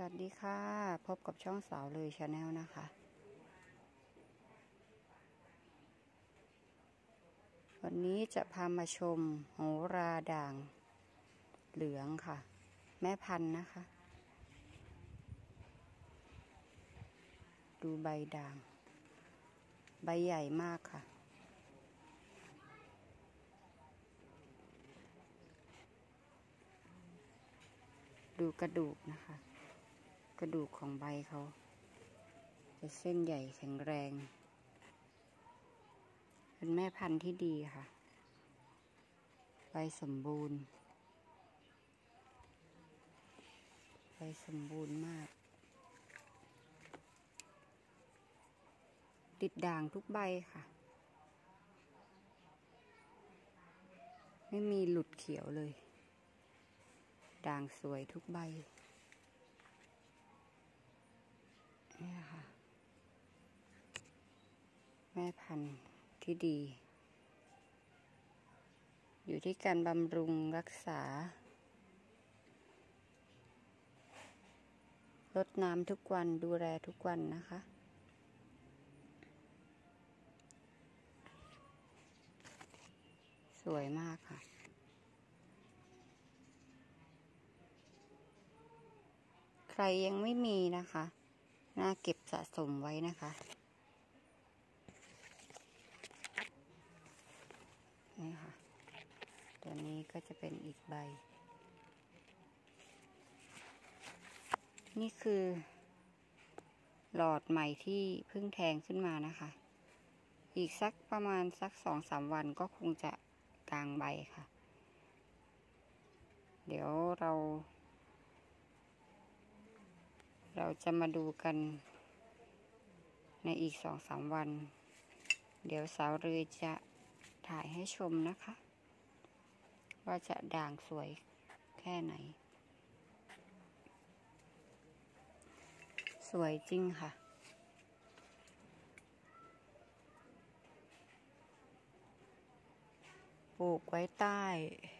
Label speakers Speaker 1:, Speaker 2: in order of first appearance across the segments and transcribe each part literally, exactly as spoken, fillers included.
Speaker 1: วัสดีค่ะพบกับช่องสาวเลยชาแนลนะคะ วันนี้จะพามาชมโหราด่างเหลืองค่ะแม่พันธุ์นะคะ ดูใบด่างใบใหญ่มากค่ะดูกระดูกนะคะกระดูกของใบเขาจะเส้นใหญ่แข็งแรงเป็นแม่พันธุ์ที่ดีค่ะใบสมบูรณ์ใบสมบูรณ์มากติดด่างทุกใบค่ะไม่มีหลุดเขียวเลยด่างสวยทุกใบนี่ค่ะแม่พันธุ์ที่ดีอยู่ที่การบำรุงรักษารดน้ำทุกวันดูแลทุกวันนะคะสวยมากค่ะใครยังไม่มีนะคะน่าเก็บสะสมไว้นะคะนี่ค่ะตัวนี้ก็จะเป็นอีกใบนี่คือหลอดใหม่ที่เพิ่งแทงขึ้นมานะคะอีกสักประมาณสักสองสามวันก็คงจะกลางใบค่ะเดี๋ยวเราเราจะมาดูกันในอีกสองสามวันเดี๋ยวสาวเรือจะถ่ายให้ชมนะคะว่าจะด่างสวยแค่ไหนสวยจริงค่ะปลูกไว้ใต้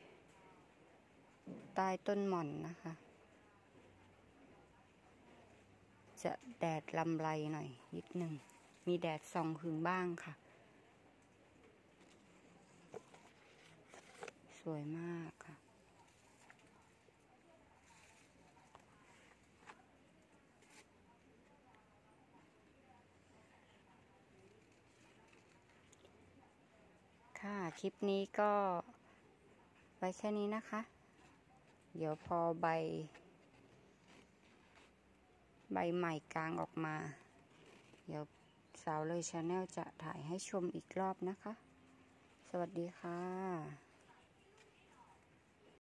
Speaker 1: ใต้ต้นหม่อนนะคะจะแดดลำไรหน่อยนิดหนึ่งมีแดดส่องถึงบ้างค่ะสวยมากค่ะค่ะคลิปนี้ก็ไว้แค่นี้นะคะเดี๋ยวพอใบใบใหม่กลางออกมาเดี๋ยวสาวเลยชาแนลจะถ่ายให้ชมอีกรอบนะคะสวัสดีค่ะ